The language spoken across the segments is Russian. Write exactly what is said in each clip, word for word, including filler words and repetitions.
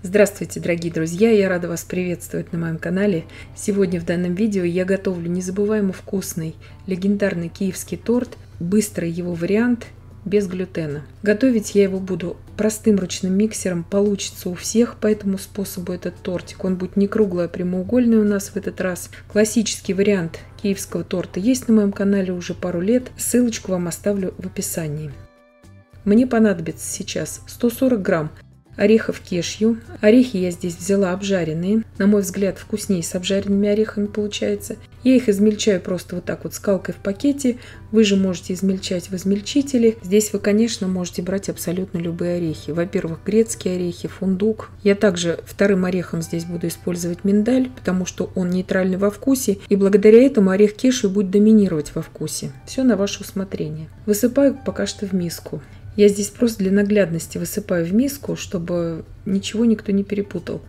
Здравствуйте, дорогие друзья! Я рада вас приветствовать на моем канале. Сегодня в данном видео я готовлю незабываемо вкусный, легендарный киевский торт, быстрый его вариант, без глютена. Готовить я его буду простым ручным миксером, получится у всех по этому способу этот тортик. Он будет не круглый, а прямоугольный у нас в этот раз. Классический вариант киевского торта есть на моем канале уже пару лет. Ссылочку вам оставлю в описании. Мне понадобится сейчас сто сорок грамм орехов кешью. Орехи я здесь взяла обжаренные. На мой взгляд, вкуснее с обжаренными орехами получается. Я их измельчаю просто вот так вот скалкой в пакете. Вы же можете измельчать в измельчителе. Здесь вы, конечно, можете брать абсолютно любые орехи. Во-первых, грецкие орехи, фундук. Я также вторым орехом здесь буду использовать миндаль, потому что он нейтральный во вкусе. И благодаря этому орех кешью будет доминировать во вкусе. Все на ваше усмотрение. Высыпаю пока что в миску. Я здесь просто для наглядности высыпаю в миску, чтобы ничего никто не перепутал.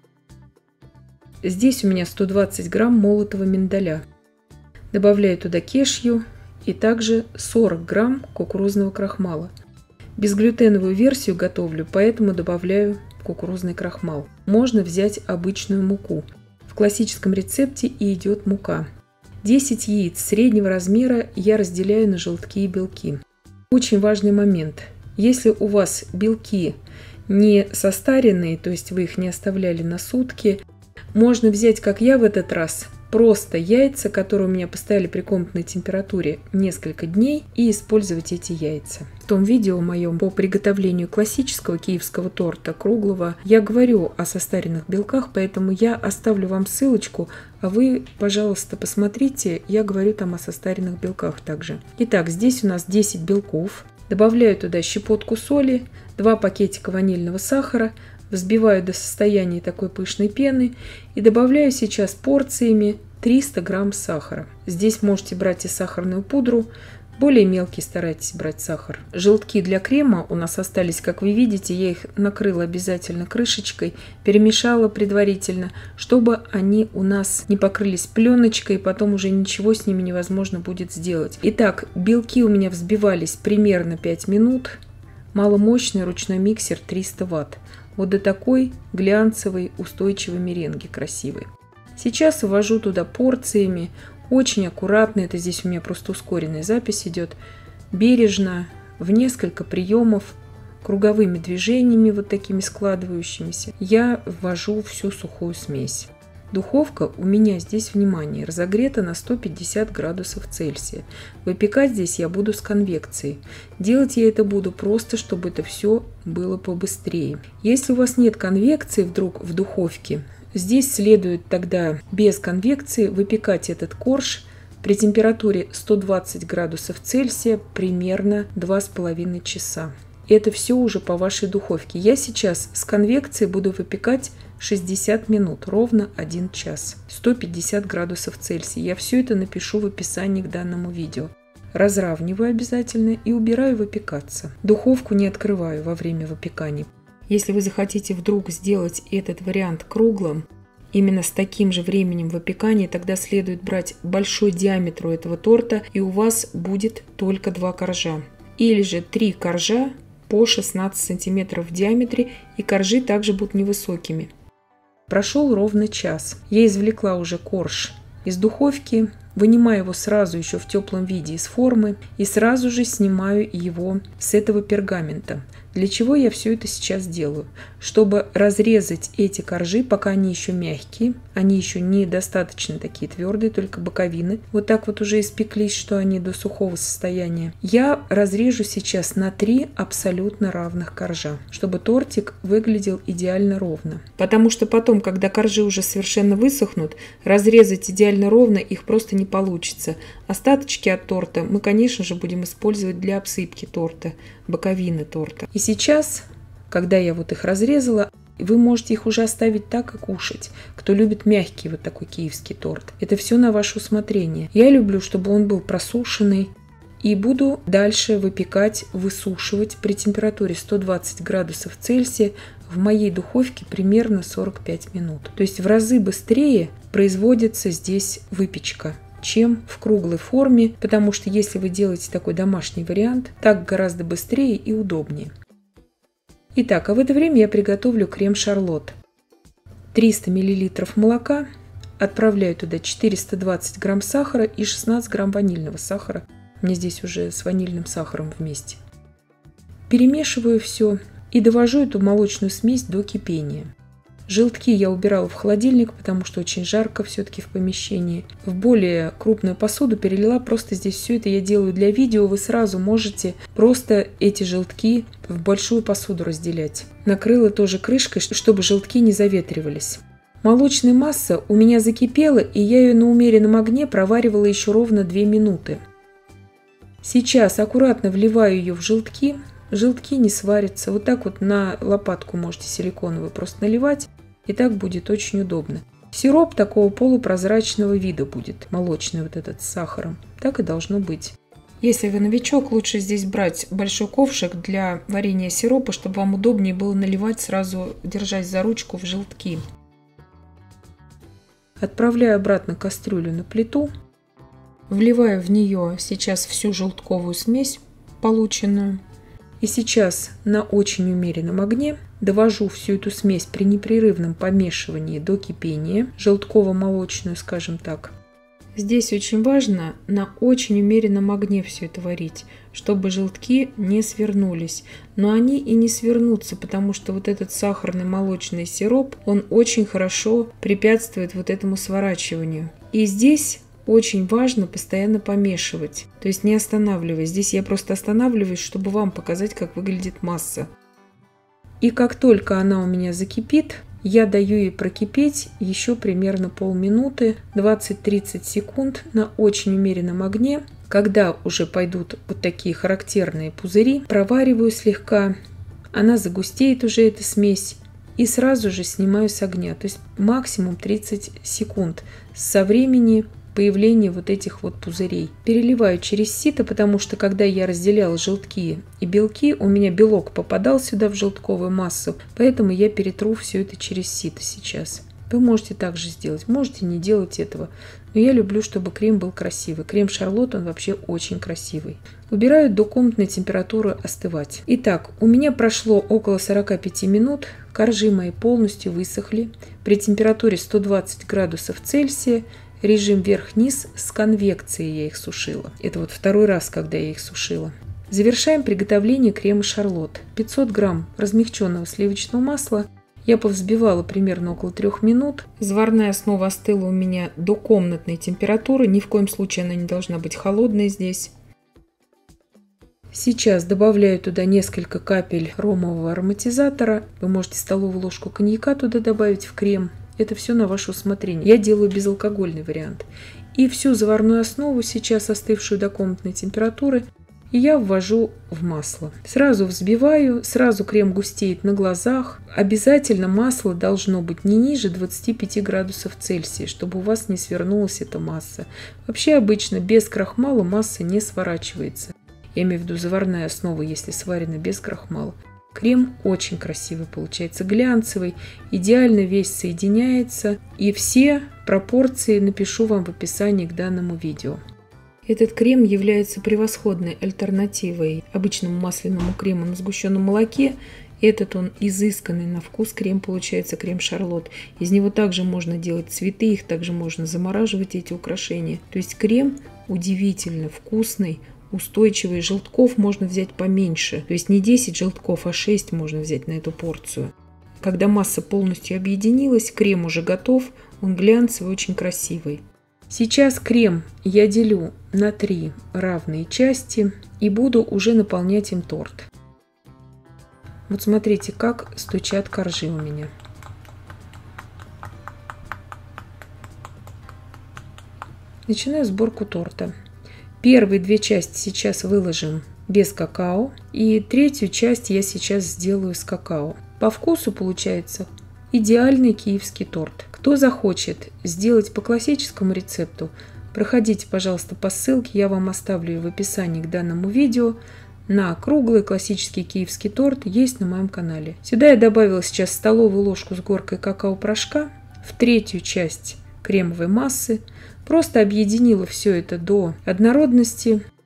Здесь у меня сто двадцать грамм молотого миндаля. Добавляю туда кешью и также сорок грамм кукурузного крахмала. Безглютеновую версию готовлю, поэтому добавляю кукурузный крахмал. Можно взять обычную муку. В классическом рецепте и идет мука. десять яиц среднего размера я разделяю на желтки и белки. Очень важный момент. Если у вас белки не состаренные, то есть вы их не оставляли на сутки, можно взять, как я в этот раз, просто яйца, которые у меня постояли при комнатной температуре несколько дней, и использовать эти яйца. В том видео моем по приготовлению классического киевского торта, круглого, я говорю о состаренных белках, поэтому я оставлю вам ссылочку, а вы, пожалуйста, посмотрите, я говорю там о состаренных белках также. Итак, здесь у нас десять белков. Добавляю туда щепотку соли, два пакетика ванильного сахара, взбиваю до состояния такой пышной пены и добавляю сейчас порциями триста грамм сахара. Здесь можете брать и сахарную пудру, более мелкий старайтесь брать сахар. Желтки для крема у нас остались, как вы видите, я их накрыла обязательно крышечкой, перемешала предварительно, чтобы они у нас не покрылись пленочкой, и потом уже ничего с ними невозможно будет сделать. Итак, белки у меня взбивались примерно пять минут. Маломощный ручной миксер триста ватт. Вот до такой глянцевой устойчивой меренги красивой. Сейчас ввожу туда порциями, очень аккуратно, это здесь у меня просто ускоренная запись идет, бережно, в несколько приемов, круговыми движениями вот такими складывающимися, я ввожу всю сухую смесь. Духовка у меня здесь, внимание, разогрета на сто пятьдесят градусов Цельсия. Выпекать здесь я буду с конвекцией. Делать я это буду просто, чтобы это все было побыстрее. Если у вас нет конвекции вдруг в духовке, здесь следует тогда без конвекции выпекать этот корж при температуре сто двадцать градусов Цельсия примерно два с половиной часа. Это все уже по вашей духовке. Я сейчас с конвекцией буду выпекать шестьдесят минут, ровно один час, сто пятьдесят градусов Цельсия. Я все это напишу в описании к данному видео. Разравниваю обязательно и убираю выпекаться. Духовку не открываю во время выпекания. Если вы захотите вдруг сделать этот вариант круглым, именно с таким же временем выпекания, тогда следует брать большой диаметр у этого торта, и у вас будет только два коржа. Или же три коржа по шестнадцать сантиметров в диаметре, и коржи также будут невысокими. Прошел ровно час. Я извлекла уже корж из духовки, вынимаю его сразу еще в теплом виде из формы и сразу же снимаю его с этого пергамента. Для чего я все это сейчас делаю? Чтобы разрезать эти коржи, пока они еще мягкие, они еще недостаточно такие твердые, только боковины. Вот так вот уже испеклись, что они до сухого состояния. Я разрежу сейчас на три абсолютно равных коржа, чтобы тортик выглядел идеально ровно. Потому что потом, когда коржи уже совершенно высохнут, разрезать идеально ровно их просто не получится. Остаточки от торта мы, конечно же, будем использовать для обсыпки торта, боковины торта. И сейчас, когда я вот их разрезала, вы можете их уже оставить так и кушать. Кто любит мягкий вот такой киевский торт. Это все на ваше усмотрение. Я люблю, чтобы он был просушенный. И буду дальше выпекать, высушивать при температуре сто двадцать градусов Цельсия в моей духовке примерно сорок пять минут. То есть в разы быстрее производится здесь выпечка, чем в круглой форме, потому что если вы делаете такой домашний вариант, так гораздо быстрее и удобнее. Итак, а в это время я приготовлю крем-шарлотт. триста миллилитров молока, отправляю туда четыреста двадцать грамм сахара и шестнадцать грамм ванильного сахара. У меня здесь уже с ванильным сахаром вместе. Перемешиваю все и довожу эту молочную смесь до кипения. Желтки я убирала в холодильник, потому что очень жарко все-таки в помещении. В более крупную посуду перелила, просто здесь все это я делаю для видео. Вы сразу можете просто эти желтки в большую посуду разделять. Накрыла тоже крышкой, чтобы желтки не заветривались. Молочная масса у меня закипела, и я ее на умеренном огне проваривала еще ровно две минуты. Сейчас аккуратно вливаю ее в желтки. Желтки не сварятся. Вот так вот на лопатку можете силиконовую просто наливать. И так будет очень удобно. Сироп такого полупрозрачного вида будет. Молочный вот этот с сахаром. Так и должно быть. Если вы новичок, лучше здесь брать большой ковшик для варенья сиропа, чтобы вам удобнее было наливать сразу, держась за ручку в желтки. Отправляю обратно кастрюлю на плиту. Вливаю в нее сейчас всю желтковую смесь полученную. И сейчас на очень умеренном огне довожу всю эту смесь при непрерывном помешивании до кипения, желтково-молочную, скажем так. Здесь очень важно на очень умеренном огне все это варить, чтобы желтки не свернулись. Но они и не свернутся, потому что вот этот сахарный молочный сироп, он очень хорошо препятствует вот этому сворачиванию. И здесь очень важно постоянно помешивать, то есть не останавливаясь. Здесь я просто останавливаюсь, чтобы вам показать, как выглядит масса. И как только она у меня закипит, я даю ей прокипеть еще примерно полминуты, двадцать-тридцать секунд на очень умеренном огне. Когда уже пойдут вот такие характерные пузыри, провариваю слегка, она загустеет уже, эта смесь, и сразу же снимаю с огня, то есть максимум тридцать секунд со времени появления вот этих вот пузырей. Переливаю через сито, потому что когда я разделяла желтки и белки, у меня белок попадал сюда в желтковую массу, поэтому я перетру все это через сито сейчас. Вы можете также сделать, можете не делать этого, но я люблю, чтобы крем был красивый. Крем-шарлотт, он вообще очень красивый. Убираю до комнатной температуры остывать. Итак, у меня прошло около сорока пяти минут, коржи мои полностью высохли. При температуре сто двадцать градусов Цельсия, режим вверх-вниз, с конвекцией я их сушила. Это вот второй раз, когда я их сушила. Завершаем приготовление крема шарлотт. пятьсот грамм размягченного сливочного масла. Я повзбивала примерно около трех минут. Заварная основа остыла у меня до комнатной температуры. Ни в коем случае она не должна быть холодной здесь. Сейчас добавляю туда несколько капель ромового ароматизатора. Вы можете столовую ложку коньяка туда добавить в крем. Это все на ваше усмотрение. Я делаю безалкогольный вариант. И всю заварную основу, сейчас остывшую до комнатной температуры, я ввожу в масло. Сразу взбиваю, сразу крем густеет на глазах. Обязательно масло должно быть не ниже двадцати пяти градусов Цельсия, чтобы у вас не свернулась эта масса. Вообще обычно без крахмала масса не сворачивается. Я имею в виду заварная основа, если сварена без крахмала. Крем очень красивый получается, глянцевый, идеально весь соединяется. И все пропорции напишу вам в описании к данному видео. Этот крем является превосходной альтернативой обычному масляному крему на сгущенном молоке. Этот он изысканный на вкус крем получается, крем шарлотт. Из него также можно делать цветы, их также можно замораживать, эти украшения. То есть крем удивительно вкусный, устойчивый. Желтков можно взять поменьше. То есть не десять желтков, а шесть можно взять на эту порцию. Когда масса полностью объединилась, крем уже готов. Он глянцевый, очень красивый. Сейчас крем я делю на три равные части и буду уже наполнять им торт. Вот смотрите, как стучат коржи у меня. Начинаю сборку торта. Первые две части сейчас выложим без какао. И третью часть я сейчас сделаю с какао. По вкусу получается идеальный киевский торт. Кто захочет сделать по классическому рецепту, проходите, пожалуйста, по ссылке. Я вам оставлю в описании к данному видео. На круглый классический киевский торт есть на моем канале. Сюда я добавила сейчас столовую ложку с горкой какао-порошка. В третью часть кремовой массы. Просто объединила все это до однородности.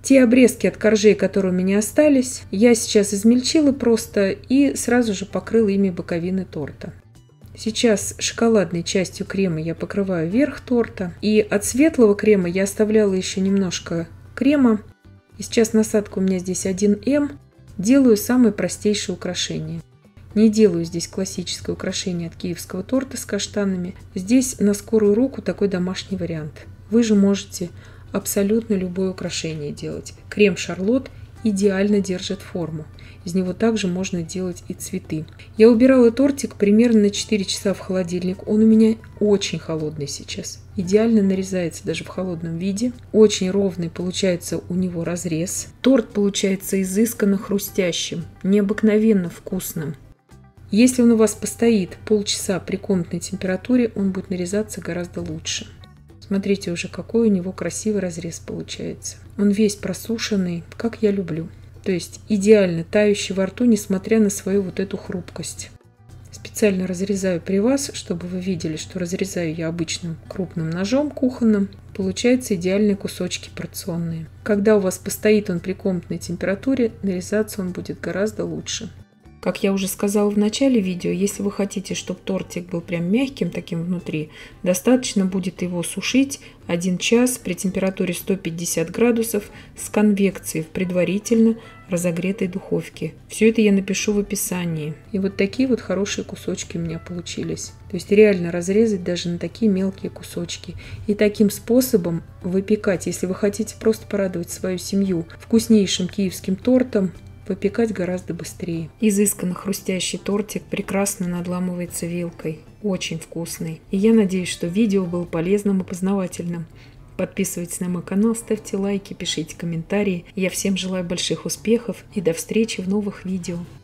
Те обрезки от коржей, которые у меня остались, я сейчас измельчила просто и сразу же покрыла ими боковины торта. Сейчас шоколадной частью крема я покрываю верх торта. И от светлого крема я оставляла еще немножко крема. И сейчас насадка у меня здесь один эм. Делаю самое простейшее украшение. Не делаю здесь классическое украшение от киевского торта с каштанами. Здесь на скорую руку такой домашний вариант. Вы же можете абсолютно любое украшение делать. Крем Шарлотт идеально держит форму. Из него также можно делать и цветы. Я убирала тортик примерно на четыре часа в холодильник. Он у меня очень холодный сейчас. Идеально нарезается даже в холодном виде. Очень ровный получается у него разрез. Торт получается изысканно хрустящим, необыкновенно вкусным. Если он у вас постоит полчаса при комнатной температуре, он будет нарезаться гораздо лучше. Смотрите уже, какой у него красивый разрез получается. Он весь просушенный, как я люблю. То есть идеально тающий во рту, несмотря на свою вот эту хрупкость. Специально разрезаю при вас, чтобы вы видели, что разрезаю я обычным крупным ножом кухонным. Получаются идеальные кусочки порционные. Когда у вас постоит он при комнатной температуре, нарезаться он будет гораздо лучше. Как я уже сказала в начале видео, если вы хотите, чтобы тортик был прям мягким таким внутри, достаточно будет его сушить один час при температуре сто пятьдесят градусов с конвекцией в предварительно разогретой духовке. Все это я напишу в описании. И вот такие вот хорошие кусочки у меня получились. То есть реально разрезать даже на такие мелкие кусочки. И таким способом выпекать, если вы хотите просто порадовать свою семью вкуснейшим киевским тортом, выпекать гораздо быстрее. Изысканно хрустящий тортик прекрасно надламывается вилкой. Очень вкусный. И я надеюсь, что видео было полезным и познавательным. Подписывайтесь на мой канал, ставьте лайки, пишите комментарии. Я всем желаю больших успехов и до встречи в новых видео.